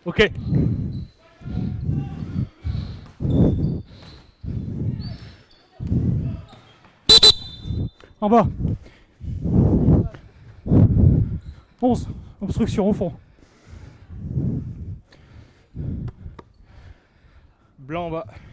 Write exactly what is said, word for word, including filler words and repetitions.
Ok. En bas. onze. Obstruction au fond. Blanc en bas.